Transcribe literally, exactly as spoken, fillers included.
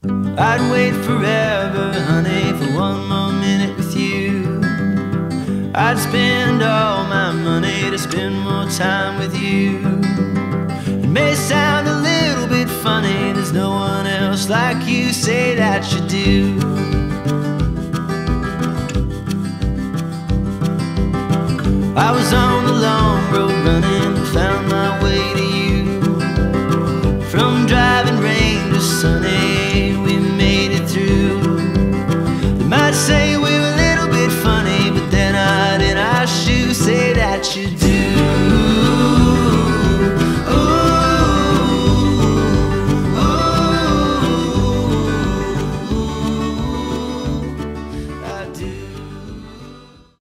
I'd wait forever, honey, for one more minute with you. I'd spend all my money to spend more time with you. It may sound a little bit funny, there's no one else like you, say that you do. I was on the long road running and found my way to you. From driving rain to sunny, we made it through. They might say we were a little bit funny, but then I'd in our shoes, say that you do.